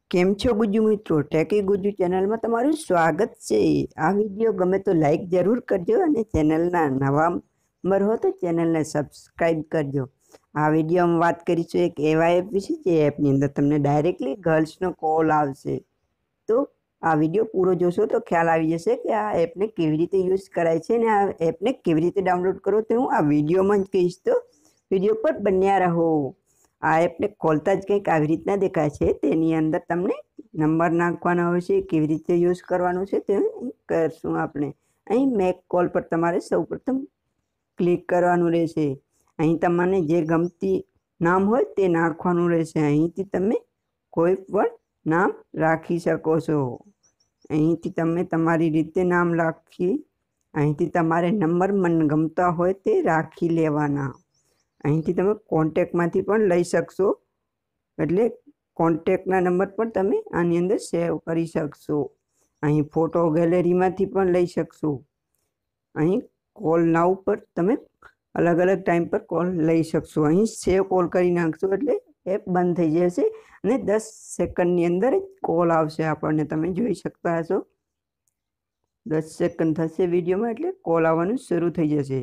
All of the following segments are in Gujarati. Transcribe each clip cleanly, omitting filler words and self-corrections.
કેમ છો ગુજ્જુ મિત્રો? ટેકી ગુજ્જુ ચેનલમાં તમારું સ્વાગત છે। આ વિડીયો ગમે તો લાઈક જરૂર કરજો અને ચેનલના નવા મેમ્બર હો તો ચેનલને સબસ્ક્રાઈબ કરજો। આ વિડીયોમાં વાત કરીશું એક એવા એપ વિશે જે એપની અંદર તમને ડાયરેક્ટલી ગર્લ્સનો કોલ આવશે। તો આ વિડીયો પૂરો જોશો તો ખ્યાલ આવી જશે કે આ એપને કેવી રીતે યુઝ કરાય છે અને આ એપને કેવી રીતે ડાઉનલોડ કરો તે હું આ વિડીયોમાં જ કહીશ, તો વિડીયો પર બન્યા રહો। આ એપને ખોલતા જ કંઈક આવી રીતના દેખાય છે। તેની અંદર તમને નંબર નાખવાના હોય છે, કેવી રીતે યુઝ કરવાનું છે તે કરશું આપણે। અહીં મેક કોલ પર તમારે સૌપ્રથમ ક્લિક કરવાનું રહેશે। અહીં તમને જે ગમતી નામ હોય તે નાખવાનું રહેશે। અહીંથી તમે કોઈ પણ નામ રાખી શકો છો। અહીંથી તમે તમારી રીતે નામ રાખી અહીંથી તમારે નંબર મનગમતા હોય તે રાખી લેવાના। અહીંથી તમે કોન્ટેક્ટમાંથી પણ લઈ શકશો, એટલે કોન્ટેક્ટના નંબર પણ તમે આની અંદર સેવ કરી શકશો। અહીં ફોટો ગેલેરીમાંથી પણ લઈ શકશો। અહીં કોલ નાવ પર તમે અલગ અલગ ટાઈમ પર કોલ લઈ શકશો। અહીં સેવ કોલ કરી નાખશો એટલે એપ બંધ થઈ જશે અને 10 સેકન્ડની અંદર કોલ આવશે આપણને, તમે જોઈ શકતા હશો। 10 સેકન્ડ થશે વિડીયોમાં એટલે કોલ આવવાનું શરૂ થઈ જશે।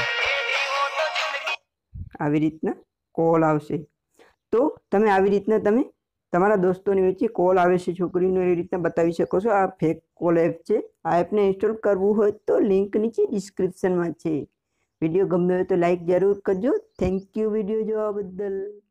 આવી રીતના કોલ આવશે। તો તમે આવી રીતના તમે તમારા દોસ્તોની વચ્ચે કોલ આવે છે છોકરીનો એવી રીતના બતાવી શકો છો। આ ફેક કોલ એપ છે। આ એપને ઇન્સ્ટોલ કરવું હોય તો લિંક નીચે ડિસ્ક્રિપ્શનમાં છે। વિડીયો ગમ્યો હોય તો લાઈક જરૂર કરજો। થેન્ક યુ વિડીયો જોવા બદલ।